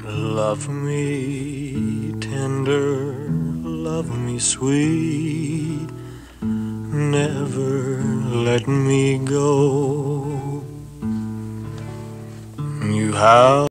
Love me tender, love me sweet, never let me go. You have